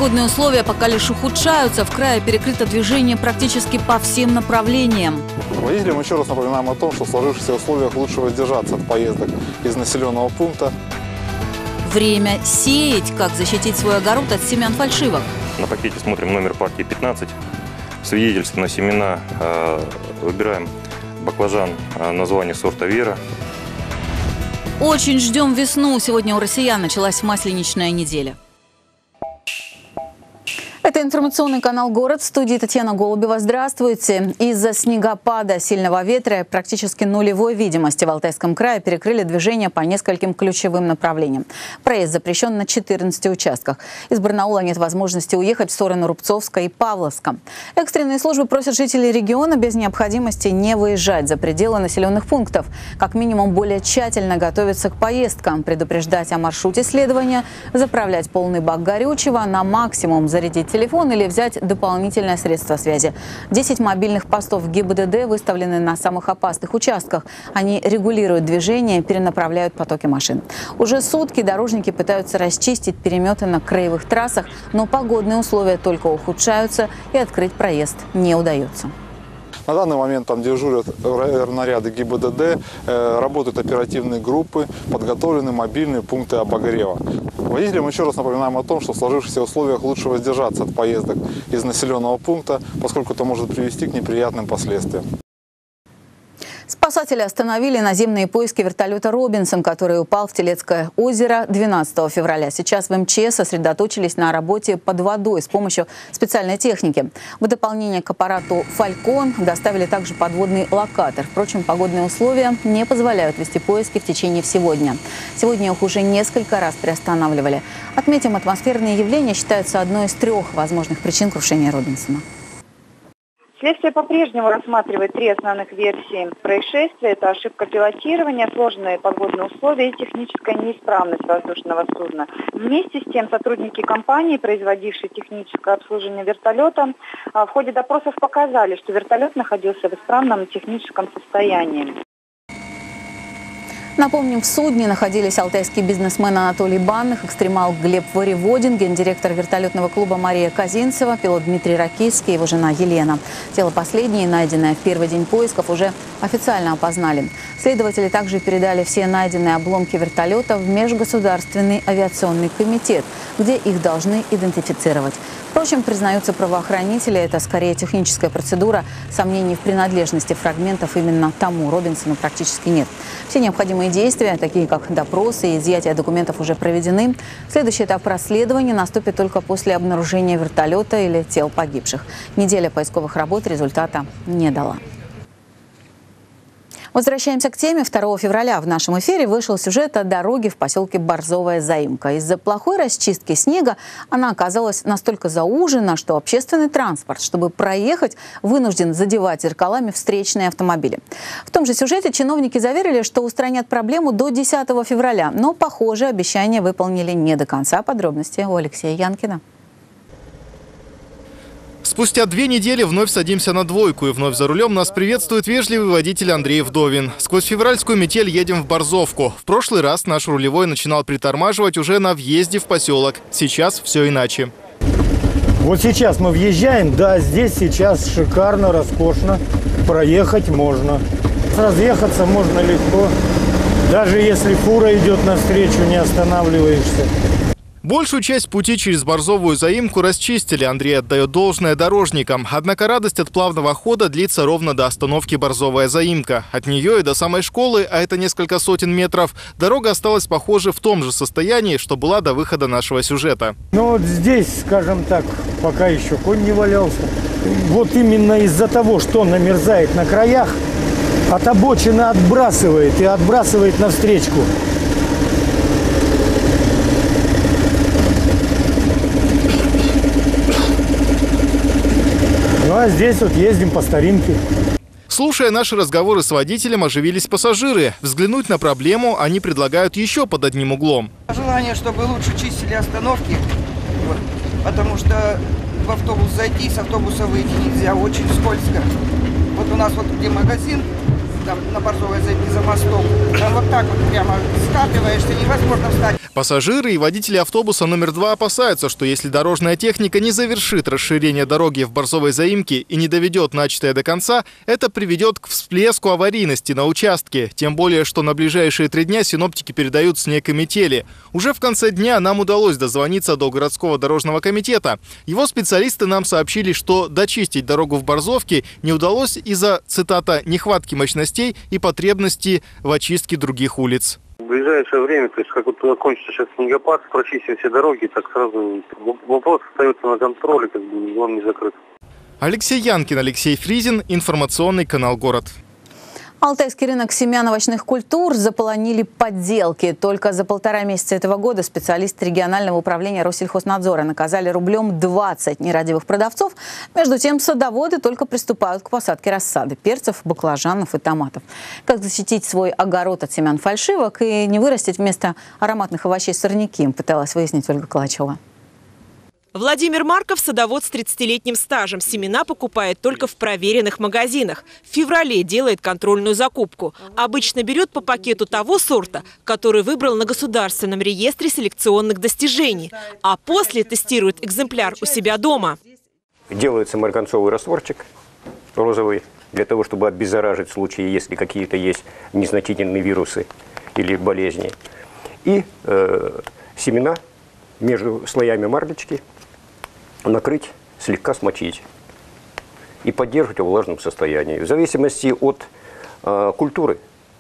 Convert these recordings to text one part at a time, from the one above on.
Погодные условия пока лишь ухудшаются. В крае перекрыто движение практически по всем направлениям. Водителям еще раз напоминаем о том, что в сложившихся условиях лучше воздержаться от поездок из населенного пункта. Время сеять. Как защитить свой огород от семян фальшивок? На пакете смотрим номер партии 15. Свидетельство на семена. Выбираем баклажан, название сорта «Вера». Очень ждем весну. Сегодня у россиян началась масленичная неделя. Это информационный канал «Город». В студии Татьяна Голубева. Здравствуйте. Из-за снегопада, сильного ветра и практически нулевой видимости в Алтайском крае перекрыли движение по нескольким ключевым направлениям. Проезд запрещен на 14 участках. Из Барнаула нет возможности уехать в сторону Рубцовска и Павловска. Экстренные службы просят жителей региона без необходимости не выезжать за пределы населенных пунктов. Как минимум более тщательно готовиться к поездкам, предупреждать о маршруте следования, заправлять полный бак горючего, на максимум зарядить телефон или взять дополнительное средство связи. 10 мобильных постов ГИБДД выставлены на самых опасных участках. Они регулируют движение, перенаправляют потоки машин. Уже сутки дорожники пытаются расчистить переметы на краевых трассах, но погодные условия только ухудшаются и открыть проезд не удается. На данный момент там дежурят наряды ГИБДД, работают оперативные группы, подготовлены мобильные пункты обогрева. Водителям еще раз напоминаем о том, что в сложившихся условиях лучше воздержаться от поездок из населенного пункта, поскольку это может привести к неприятным последствиям. Спасатели остановили наземные поиски вертолета «Робинсон», который упал в Телецкое озеро 12 февраля. Сейчас в МЧС сосредоточились на работе под водой с помощью специальной техники. В дополнение к аппарату «Фалькон» доставили также подводный локатор. Впрочем, погодные условия не позволяют вести поиски в течение всего дня. Сегодня их уже несколько раз приостанавливали. Отметим, атмосферные явления считаются одной из 3 возможных причин крушения «Робинсона». Следствие по-прежнему рассматривает 3 основных версии происшествия. Это ошибка пилотирования, сложные подводные условия и техническая неисправность воздушного судна. Вместе с тем сотрудники компании, производившей техническое обслуживание вертолета, в ходе допросов показали, что вертолет находился в исправном техническом состоянии. Напомним, в судне находились алтайский бизнесмен Анатолий Банных, экстремал Глеб Воеводин, гендиректор вертолетного клуба Мария Казинцева, пилот Дмитрий Ракийский и его жена Елена. Тело последней, найденное в первый день поисков, уже официально опознали. Следователи также передали все найденные обломки вертолета в Межгосударственный авиационный комитет, где их должны идентифицировать. Впрочем, признаются правоохранители, это скорее техническая процедура. Сомнений в принадлежности фрагментов именно тому «Робинсону» практически нет. Все необходимые действия, такие как допросы и изъятие документов, уже проведены. Следующий этап расследования наступит только после обнаружения вертолета или тел погибших. Неделя поисковых работ результата не дала. Возвращаемся к теме. 2 февраля в нашем эфире вышел сюжет о дороге в поселке Борзовая Заимка. Из-за плохой расчистки снега она оказалась настолько заужена, что общественный транспорт, чтобы проехать, вынужден задевать зеркалами встречные автомобили. В том же сюжете чиновники заверили, что устранят проблему до 10 февраля. Но, похоже, обещания выполнили не до конца. Подробности у Алексея Янкина. Спустя 2 недели вновь садимся на двойку, и вновь за рулем нас приветствует вежливый водитель Андрей Вдовин. Сквозь февральскую метель едем в Борзовку. В прошлый раз наш рулевой начинал притормаживать уже на въезде в поселок. Сейчас все иначе. Вот сейчас мы въезжаем, да, здесь сейчас шикарно, роскошно, проехать можно. Разъехаться можно легко, даже если фура идет навстречу, не останавливаешься. Большую часть пути через Борзовую Заимку расчистили. Андрей отдает должное дорожникам. Однако радость от плавного хода длится ровно до остановки Борзовая Заимка. От нее и до самой школы, а это несколько сотен метров, дорога осталась, похоже, в том же состоянии, что была до выхода нашего сюжета. Ну вот здесь, скажем так, пока еще конь не валялся. Вот именно из-за того, что он намерзает на краях, от обочины отбрасывает и отбрасывает навстречку. Ну а здесь вот ездим по старинке. Слушая наши разговоры с водителем, оживились пассажиры. Взглянуть на проблему они предлагают еще под одним углом. Желание, чтобы лучше чистили остановки, вот, потому что в автобус зайти, с автобуса выйти нельзя, очень скользко. Вот у нас вот где магазин, там на Борзовой Заимке за мостом, там вот так вот прямо скатываешься, невозможно встать. Пассажиры и водители автобуса номер 2 опасаются, что если дорожная техника не завершит расширение дороги в Борзовой заимке и не доведет начатое до конца, это приведет к всплеску аварийности на участке. Тем более, что на ближайшие 3 дня синоптики передают снег и метели. Уже в конце дня нам удалось дозвониться до городского дорожного комитета. Его специалисты нам сообщили, что дочистить дорогу в Борзовке не удалось из-за, цитата, «нехватки мощностей и потребности в очистке других улиц». В ближайшее время, то есть как вот закончится сейчас снегопад, прочистим все дороги, так сразу вопрос остается на контроле, как бы он не закрыт. Алексей Янкин, Алексей Фризин, информационный канал «Город». Алтайский рынок семян овощных культур заполонили подделки. Только за 1,5 месяца этого года специалисты регионального управления Россельхознадзора наказали рублем 20 нерадивых продавцов. Между тем, садоводы только приступают к посадке рассады перцев, баклажанов и томатов. Как защитить свой огород от семян фальшивок и не вырастить вместо ароматных овощей сорняки, пыталась выяснить Ольга Калачева. Владимир Марков – садовод с 30-летним стажем. Семена покупает только в проверенных магазинах. В феврале делает контрольную закупку. Обычно берет по пакету того сорта, который выбрал на государственном реестре селекционных достижений. А после тестирует экземпляр у себя дома. Делается марганцовый растворчик розовый, для того, чтобы обеззаражить в случае, если какие-то есть незначительные вирусы или болезни. И семена между слоями марлечки накрыть, слегка смочить и поддерживать в влажном состоянии. В зависимости от культуры,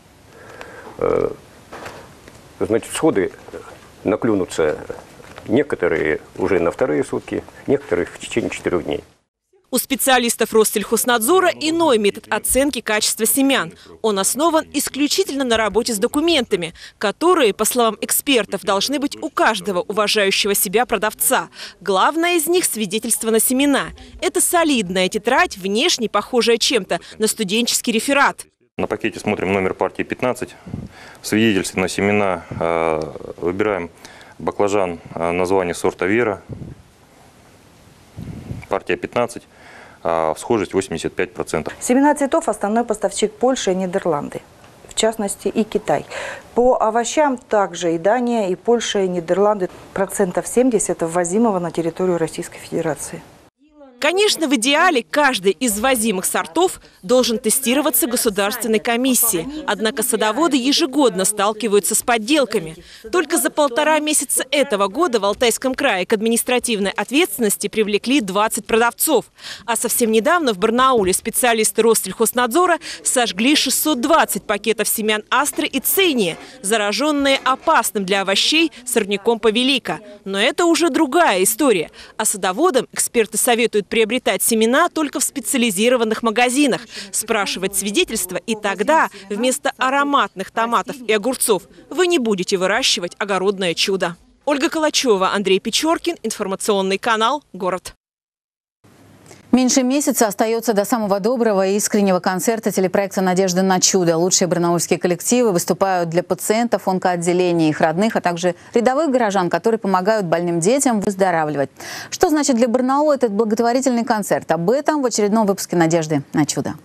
значит, всходы наклюнутся некоторые уже на 2-е сутки, некоторые в течение 4 дней. У специалистов Россельхознадзора иной метод оценки качества семян. Он основан исключительно на работе с документами, которые, по словам экспертов, должны быть у каждого уважающего себя продавца. Главное из них – свидетельство на семена. Это солидная тетрадь, внешне похожая чем-то на студенческий реферат. На пакете смотрим номер партии 15. В свидетельстве на семена выбираем баклажан, название сорта «Вера». Партия 15. Схожесть 85%. Семена цветов основной поставщик Польша и Нидерланды, в частности и Китай. По овощам также и Дания, и Польша, и Нидерланды. 70% ввозимого на территорию Российской Федерации. Конечно, в идеале каждый из ввозимых сортов должен тестироваться государственной комиссией. Однако садоводы ежегодно сталкиваются с подделками. Только за 1,5 месяца этого года в Алтайском крае к административной ответственности привлекли 20 продавцов. А совсем недавно в Барнауле специалисты Россельхознадзора сожгли 620 пакетов семян астры и цения, зараженные опасным для овощей сорняком повелика. Но это уже другая история. А садоводам эксперты советуют приобретать семена только в специализированных магазинах, спрашивать свидетельства, и тогда вместо ароматных томатов и огурцов вы не будете выращивать огородное чудо. Ольга Калачева, Андрей Печоркин, информационный канал «Город». Меньше месяца остается до самого доброго и искреннего концерта телепроекта «Надежда на чудо». Лучшие барнаульские коллективы выступают для пациентов онкоотделения, их родных, а также рядовых горожан, которые помогают больным детям выздоравливать. Что значит для Барнаула этот благотворительный концерт? Об этом в очередном выпуске «Надежды на чудо».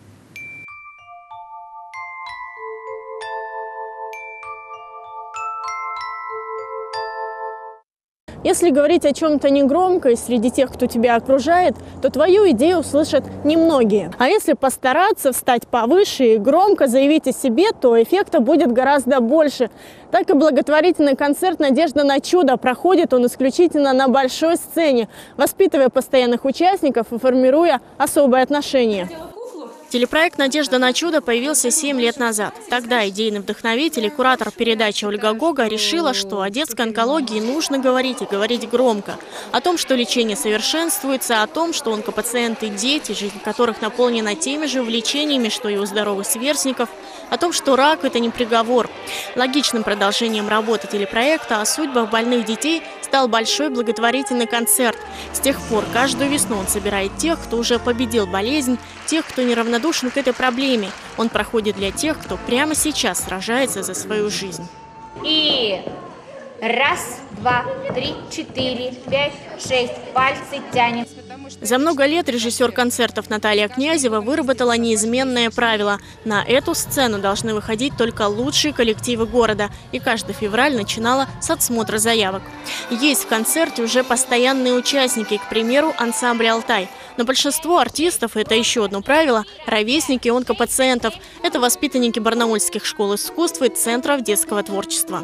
Если говорить о чем-то негромко и среди тех, кто тебя окружает, то твою идею услышат немногие. А если постараться встать повыше и громко заявить о себе, то эффекта будет гораздо больше. Так и благотворительный концерт «Надежда на чудо» проходит он исключительно на большой сцене, воспитывая постоянных участников и формируя особые отношения. Телепроект «Надежда на чудо» появился 7 лет назад. Тогда идейный вдохновитель и куратор передачи Ольга Гога решила, что о детской онкологии нужно говорить и говорить громко. О том, что лечение совершенствуется, о том, что онкопациенты – дети, жизнь которых наполнена теми же увлечениями, что и у здоровых сверстников, о том, что рак – это не приговор. Логичным продолжением работы телепроекта о судьбах больных детей стал большой благотворительный концерт. С тех пор каждую весну он собирает тех, кто уже победил болезнь, тех, кто неравнодушен к этой проблеме. Он проходит для тех, кто прямо сейчас сражается за свою жизнь. И 1, 2, 3, 4, 5, 6 пальцы тянем. За много лет режиссер концертов Наталья Князева выработала неизменное правило. На эту сцену должны выходить только лучшие коллективы города. И каждый февраль начинала с отсмотра заявок. Есть в концерте уже постоянные участники, к примеру, ансамбль «Алтай». Но большинство артистов, это еще одно правило, ровесники онкопациентов. Это воспитанники барнаульских школ искусств и центров детского творчества.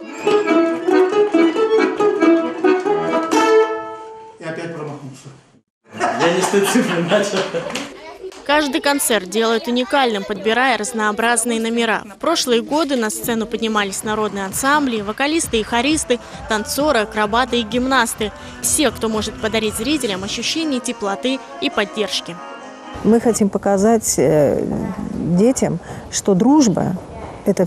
И опять промахнулся. Я не с той цифры начал. Каждый концерт делают уникальным, подбирая разнообразные номера. В прошлые годы на сцену поднимались народные ансамбли, вокалисты и хористы, танцоры, акробаты и гимнасты. Все, кто может подарить зрителям ощущение теплоты и поддержки. Мы хотим показать детям, что дружба – это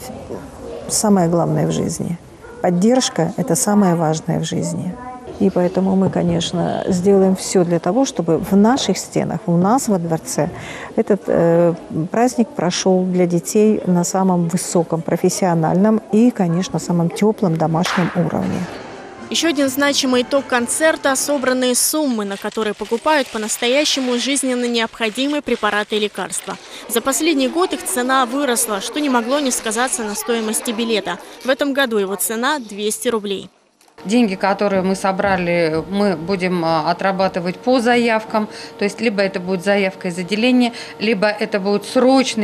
самое главное в жизни. Поддержка – это самое важное в жизни. И поэтому мы, конечно, сделаем все для того, чтобы в наших стенах, у нас во дворце, этот праздник прошел для детей на самом высоком профессиональном и, конечно, самом теплом домашнем уровне. Еще один значимый итог концерта – собранные суммы, на которые покупают по-настоящему жизненно необходимые препараты и лекарства. За последний год их цена выросла, что не могло не сказаться на стоимости билета. В этом году его цена – 200 рублей. Деньги, которые мы собрали, мы будем отрабатывать по заявкам. То есть либо это будет заявка из отделения, либо это будет срочный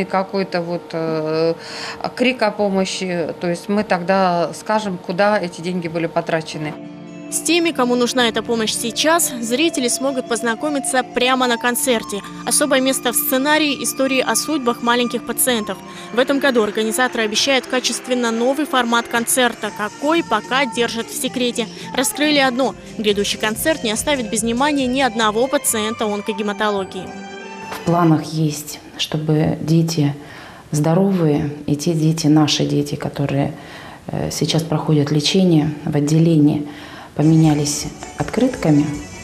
какой-то крик о помощи. То есть мы тогда скажем, куда эти деньги были потрачены. С теми, кому нужна эта помощь сейчас, зрители смогут познакомиться прямо на концерте. Особое место в сценарии – истории о судьбах маленьких пациентов. В этом году организаторы обещают качественно новый формат концерта. Какой, пока держат в секрете. Раскрыли одно – грядущий концерт не оставит без внимания ни одного пациента онкогематологии. В планах есть, чтобы дети здоровые и те дети, наши дети, которые сейчас проходят лечение в отделении, поменялись открытками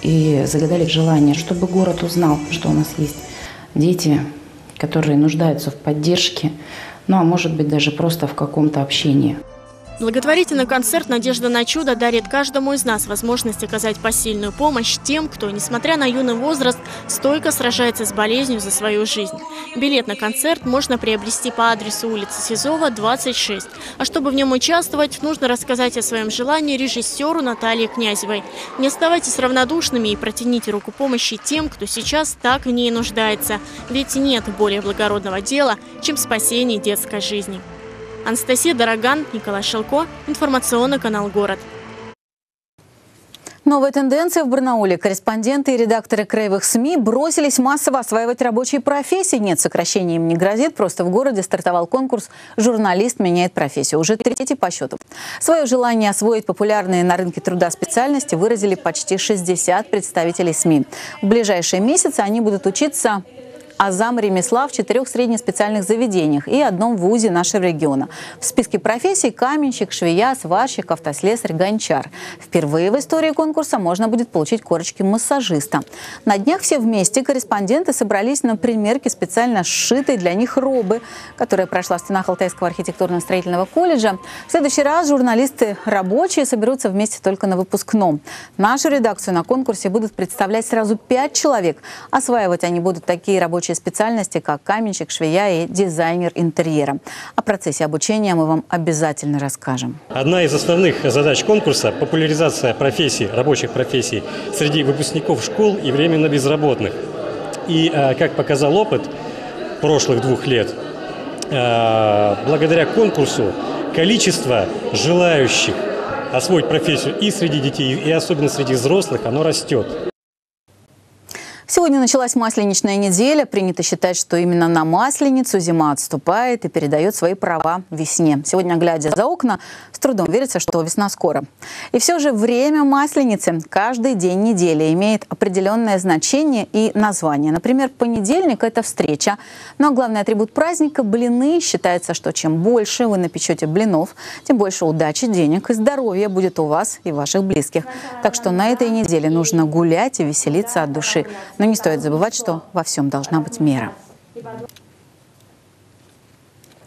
и загадали желание, чтобы город узнал, что у нас есть дети, которые нуждаются в поддержке, ну а может быть даже просто в каком-то общении. Благотворительный концерт «Надежда на чудо» дарит каждому из нас возможность оказать посильную помощь тем, кто, несмотря на юный возраст, стойко сражается с болезнью за свою жизнь. Билет на концерт можно приобрести по адресу улицы Сизова, 26. А чтобы в нем участвовать, нужно рассказать о своем желании режиссеру Наталье Князевой. Не оставайтесь равнодушными и протяните руку помощи тем, кто сейчас так в ней нуждается. Ведь нет более благородного дела, чем спасение детской жизни. Анастасия Дороган, Николай Шелко, информационный канал «Город». Новая тенденция в Барнауле. Корреспонденты и редакторы краевых СМИ бросились массово осваивать рабочие профессии. Нет, сокращения им не грозит. Просто в городе стартовал конкурс «Журналист меняет профессию». Уже третий по счету. Свое желание освоить популярные на рынке труда специальности выразили почти 60 представителей СМИ. В ближайшие месяцы они будут учиться азам ремесла в 4 среднеспециальных заведениях и одном вузе нашего региона. В списке профессий каменщик, швея, сварщик, автослесарь, гончар. Впервые в истории конкурса можно будет получить корочки массажиста. На днях все вместе корреспонденты собрались на примерке специально сшитой для них робы, которая прошла в стенах Алтайского архитектурно-строительного колледжа. В следующий раз журналисты рабочие соберутся вместе только на выпускном. Нашу редакцию на конкурсе будут представлять сразу 5 человек. Осваивать они будут такие рабочие специальности, как каменщик, швея и дизайнер интерьера. О процессе обучения мы вам обязательно расскажем. Одна из основных задач конкурса – популяризация профессий, рабочих профессий среди выпускников школ и временно безработных. И, как показал опыт прошлых 2 лет, благодаря конкурсу количество желающих освоить профессию и среди детей, и особенно среди взрослых, оно растет. Сегодня началась масленичная неделя. Принято считать, что именно на Масленицу зима отступает и передает свои права весне. Сегодня, глядя за окна, с трудом верится, что весна скоро. И все же время Масленицы каждый день недели имеет определенное значение и название. Например, понедельник – это встреча. Но главный атрибут праздника – блины. Считается, что чем больше вы напечете блинов, тем больше удачи, денег и здоровья будет у вас и ваших близких. Так что на этой неделе нужно гулять и веселиться от души. Но не стоит забывать, что во всем должна быть мера.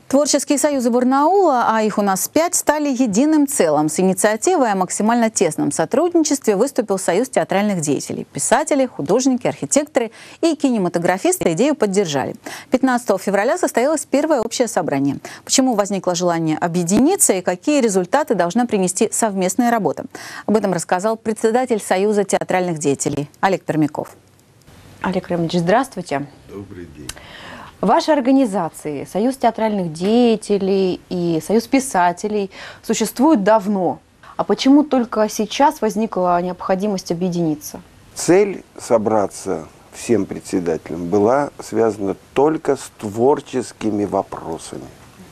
Творческие союзы Барнаула, а их у нас 5, стали единым целым. С инициативой о максимально тесном сотрудничестве выступил Союз театральных деятелей. Писатели, художники, архитекторы и кинематографисты идею поддержали. 15 февраля состоялось первое общее собрание. Почему возникло желание объединиться и какие результаты должна принести совместная работа? Об этом рассказал председатель Союза театральных деятелей Олег Пермяков. Олег Ремович, здравствуйте. Добрый день. Ваши организации, Союз театральных деятелей и Союз писателей, существуют давно. А почему только сейчас возникла необходимость объединиться? Цель собраться всем председателям была связана только с творческими вопросами.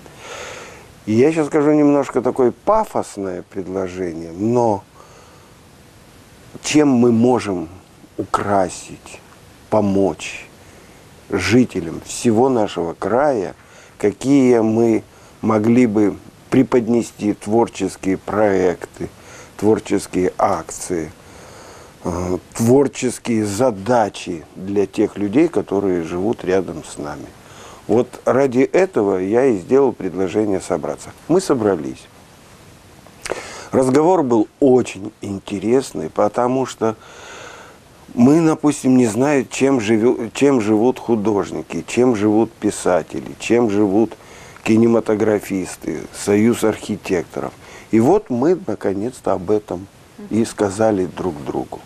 И я сейчас скажу немножко такое пафосное предложение, но чем мы можем украсить, помочь жителям всего нашего края, какие мы могли бы преподнести творческие проекты, творческие акции, творческие задачи для тех людей, которые живут рядом с нами. Вот ради этого я и сделал предложение собраться. Мы собрались. Разговор был очень интересный, потому что мы, допустим, не знаем, чем живут художники, чем живут писатели, чем живут кинематографисты, союз архитекторов. И вот мы, наконец-то, об этом и сказали друг другу.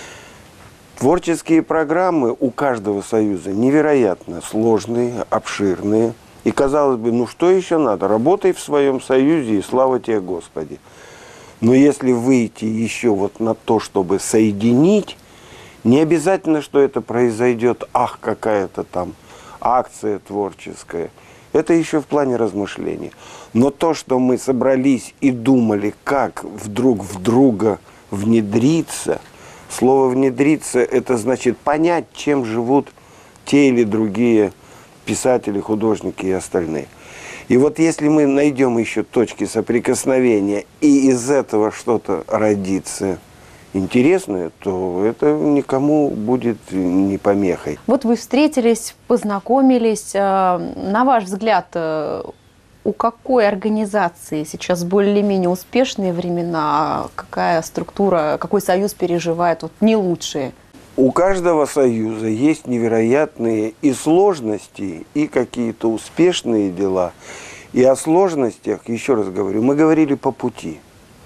Творческие программы у каждого союза невероятно сложные, обширные. И, казалось бы, ну что еще надо? Работай в своем союзе, и слава тебе, Господи. Но если выйти еще вот на то, чтобы соединить, не обязательно, что это произойдет, ах, какая-то там акция творческая. Это еще в плане размышления. Но то, что мы собрались и думали, как друг в друга внедриться, слово «внедриться» – это значит понять, чем живут те или другие писатели, художники и остальные. И вот если мы найдем еще точки соприкосновения, и из этого что-то родится интересное, то это никому будет не помехой. Вот вы встретились, познакомились. На ваш взгляд, у какой организации сейчас более-менее успешные времена? Какая структура, какой союз переживает вот не лучшие? У каждого союза есть невероятные и сложности, и какие-то успешные дела. И о сложностях, еще раз говорю, мы говорили по пути.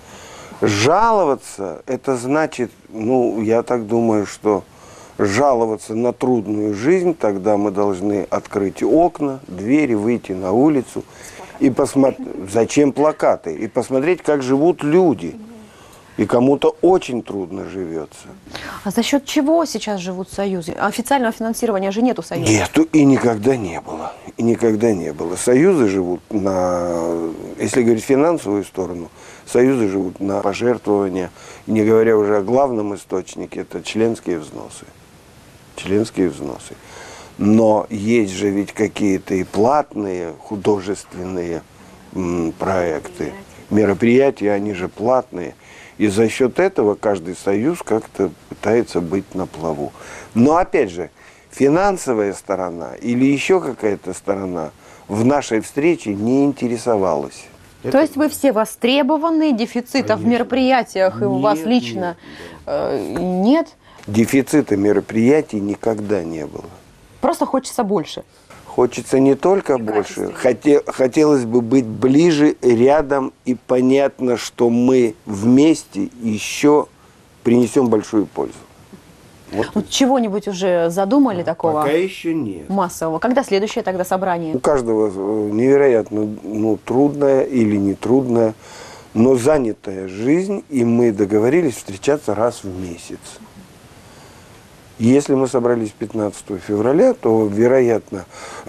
Жаловаться, это значит, ну, я так думаю, что жаловаться на трудную жизнь, тогда мы должны открыть окна, двери, выйти на улицу и посмотреть, зачем плакаты, и посмотреть, как живут люди. И кому-то очень трудно живется. А за счет чего сейчас живут союзы? Официального финансирования же нету союза. Нету и никогда не было. И никогда не было. Союзы живут на, если говорить финансовую сторону, союзы живут на пожертвования, не говоря уже о главном источнике, это членские взносы. Членские взносы. Но есть же ведь какие-то и платные художественные проекты, мероприятия, они же платные. И за счет этого каждый союз как-то пытается быть на плаву. Но опять же, финансовая сторона или еще какая-то сторона в нашей встрече не интересовалась. То есть вы все востребованы, дефицитов в мероприятиях и у вас лично нет? Дефицита мероприятий никогда не было. Просто хочется больше. Хочется не только больше, хотелось бы быть ближе, рядом, и понятно, что мы вместе еще принесем большую пользу. Вот чего-нибудь уже задумали такого? Пока еще нет. Массового. Когда следующее тогда собрание? У каждого невероятно трудная или нетрудная, но занятая жизнь, и мы договорились встречаться раз в месяц. Если мы собрались 15 февраля, то, вероятно,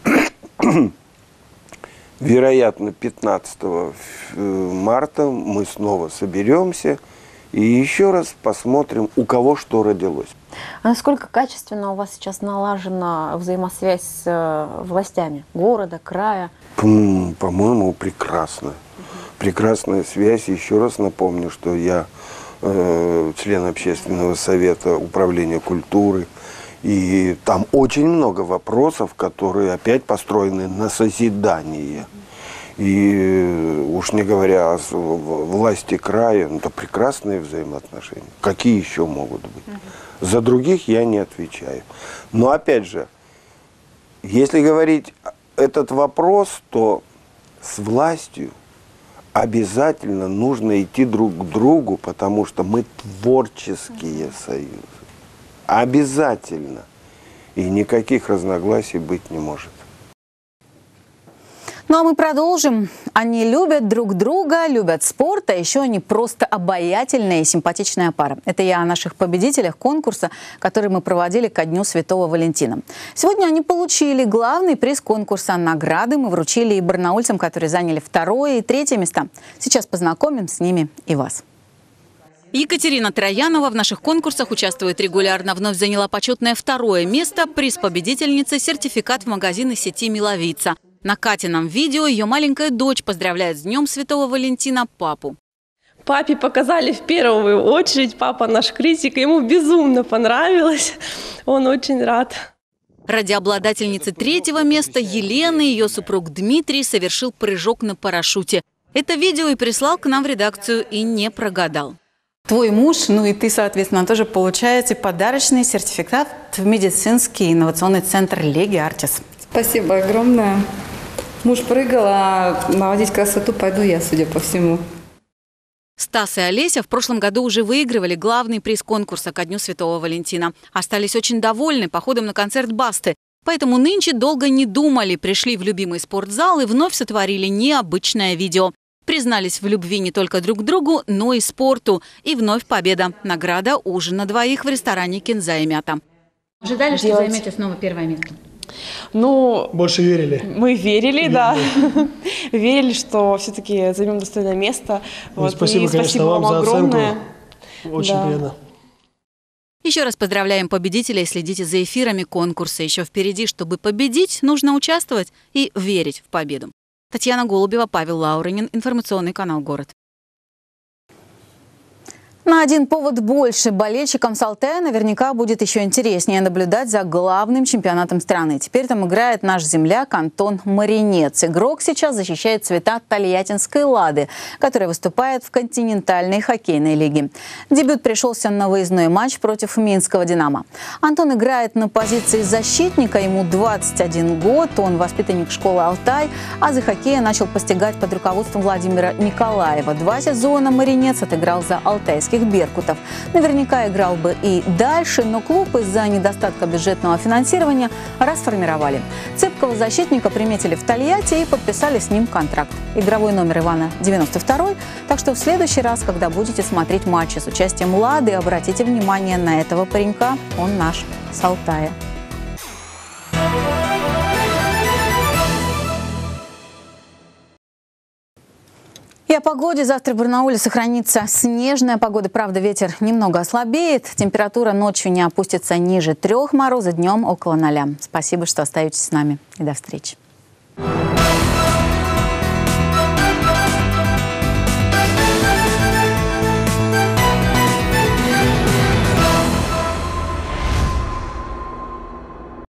15 марта мы снова соберемся и еще раз посмотрим, у кого что родилось. А насколько качественно у вас сейчас налажена взаимосвязь с властями города, края? По-моему, прекрасно. Прекрасная связь. Еще раз напомню, что я член общественного совета управления культуры. И там очень много вопросов, которые опять построены на созидание. И уж не говоря о власти края, это прекрасные взаимоотношения. Какие еще могут быть? За других я не отвечаю. Но опять же, если говорить этот вопрос, то с властью обязательно нужно идти друг к другу, потому что мы творческие союзы. Обязательно. И никаких разногласий быть не может. Ну а мы продолжим. Они любят друг друга, любят спорт, а еще они просто обаятельная и симпатичная пара. Это я о наших победителях конкурса, который мы проводили ко Дню Святого Валентина. Сегодня они получили главный приз конкурса. Награды мы вручили и барнаульцам, которые заняли 2-е и 3-е места. Сейчас познакомим с ними и вас. Екатерина Троянова в наших конкурсах участвует регулярно. Вновь заняла почетное 2-е место. Приз победительницы – сертификат в магазины сети «Миловица». На Катином видео ее маленькая дочь поздравляет с Днем Святого Валентина папу. Папе показали в первую очередь. Папа наш критик. Ему безумно понравилось. Он очень рад. Ради обладательницы 3-го места Елены ее супруг Дмитрий совершил прыжок на парашюте. Это видео и прислал к нам в редакцию и не прогадал. Твой муж, ну и ты, соответственно, тоже получаете подарочный сертификат в медицинский инновационный центр Леги Артис. Спасибо огромное. Муж прыгал, а наводить красоту пойду я, судя по всему. Стас и Олеся в прошлом году уже выигрывали главный приз конкурса ко Дню Святого Валентина. Остались очень довольны походом на концерт Басты. Поэтому нынче долго не думали, пришли в любимый спортзал и вновь сотворили необычное видео. Признались в любви не только друг к другу, но и спорту. И вновь победа. Награда – ужин на 2 в ресторане «Кинза и мята». Ожидали, что займете снова 1-е место? Ну, больше верили. Мы верили, да. Верили, что все-таки займем достойное место. Вот. Спасибо, конечно, вам за оценку. Очень приятно. Еще раз поздравляем победителей, следите за эфирами конкурса. Еще впереди, чтобы победить, нужно участвовать и верить в победу. Татьяна Голубева, Павел Лауренин, информационный канал «Город». На один повод больше болельщикам с Алтая наверняка будет еще интереснее наблюдать за главным чемпионатом страны. Теперь там играет наш земляк Антон Маринец. Игрок сейчас защищает цвета Тольяттинской «Лады», которая выступает в континентальной хоккейной лиге. Дебют пришелся на выездной матч против Минского «Динамо». Антон играет на позиции защитника, ему 21 год, он воспитанник школы «Алтай», а за хоккея начал постигать под руководством Владимира Николаева. 2 сезона Маринец отыграл за алтайских беркутов. Наверняка играл бы и дальше, но клуб из-за недостатка бюджетного финансирования расформировали. Цепкого защитника приметили в Тольятти и подписали с ним контракт. Игровой номер Ивана 92-й, так что в следующий раз, когда будете смотреть матчи с участием «Лады», обратите внимание на этого паренька, он наш с Алтая. И о погоде. Завтра в Барнауле сохранится снежная погода. Правда, ветер немного ослабеет. Температура ночью не опустится ниже 3, мороза днем около 0. Спасибо, что остаетесь с нами. И до встречи.